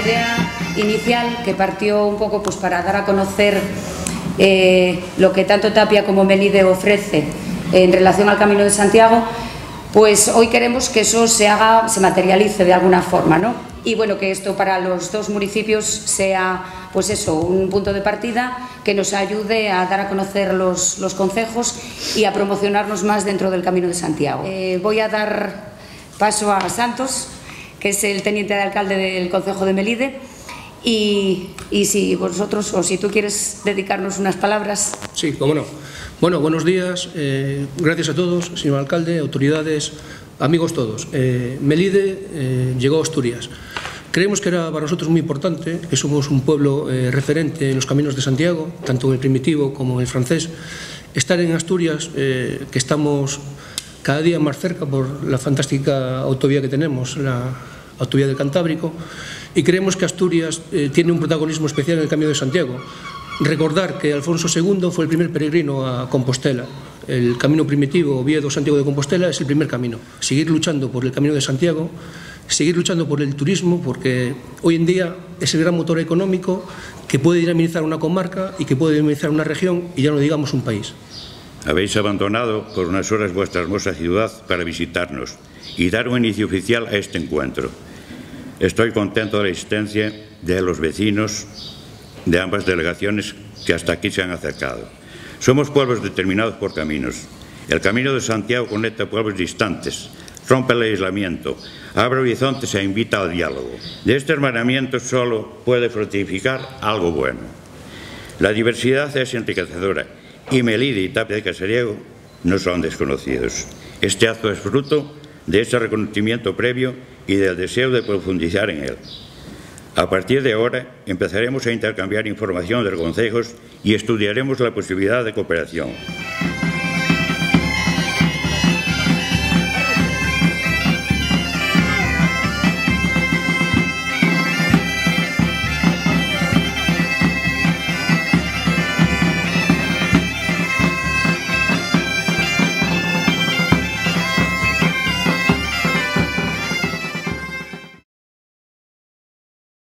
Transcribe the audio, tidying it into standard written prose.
idea inicial, que partió un poco pues para dar a conocer lo que tanto Tapia como Melide ofrece en relación al Camino de Santiago, pues hoy queremos que eso se materialice de alguna forma, ¿no? Y bueno, que esto para los dos municipios sea, pues eso, un punto de partida que nos ayude a dar a conocer los concejos y a promocionarnos más dentro del Camino de Santiago. Voy a dar paso a Santos, que es el teniente de alcalde del concejo de Melide, y si vosotros, o si tú quieres dedicarnos unas palabras. Sí, cómo no. Bueno, buenos días, gracias a todos, señor alcalde, autoridades, amigos todos. Melide llegó a Asturias. Creemos que era para nosotros muy importante, que somos un pueblo referente en los caminos de Santiago, tanto en el primitivo como en el francés. Estar en Asturias, que estamos cada día más cerca por la fantástica autovía que tenemos, la autovía del Cantábrico, y creemos que Asturias tiene un protagonismo especial en el Camino de Santiago. Recordar que Alfonso II fue el primer peregrino a Compostela. El camino primitivo Oviedo-Santiago de Compostela es el primer camino. Seguir luchando por el Camino de Santiago, seguir luchando por el turismo, porque hoy en día es el gran motor económico que puede dinamizar una comarca y que puede dinamizar una región y ya no digamos un país. Habéis abandonado por unas horas vuestra hermosa ciudad para visitarnos y dar un inicio oficial a este encuentro. Estoy contento de la existencia de los vecinos de ambas delegaciones que hasta aquí se han acercado. Somos pueblos determinados por caminos. El Camino de Santiago conecta pueblos distantes, rompe el aislamiento, abre horizontes e invita al diálogo. De este hermanamiento solo puede fructificar algo bueno. La diversidad es enriquecedora y Melide y Tapia de Casariego no son desconocidos. Este acto es fruto de ese reconocimiento previo y del deseo de profundizar en él. A partir de ahora empezaremos a intercambiar información de los concejos y estudiaremos la posibilidad de cooperación.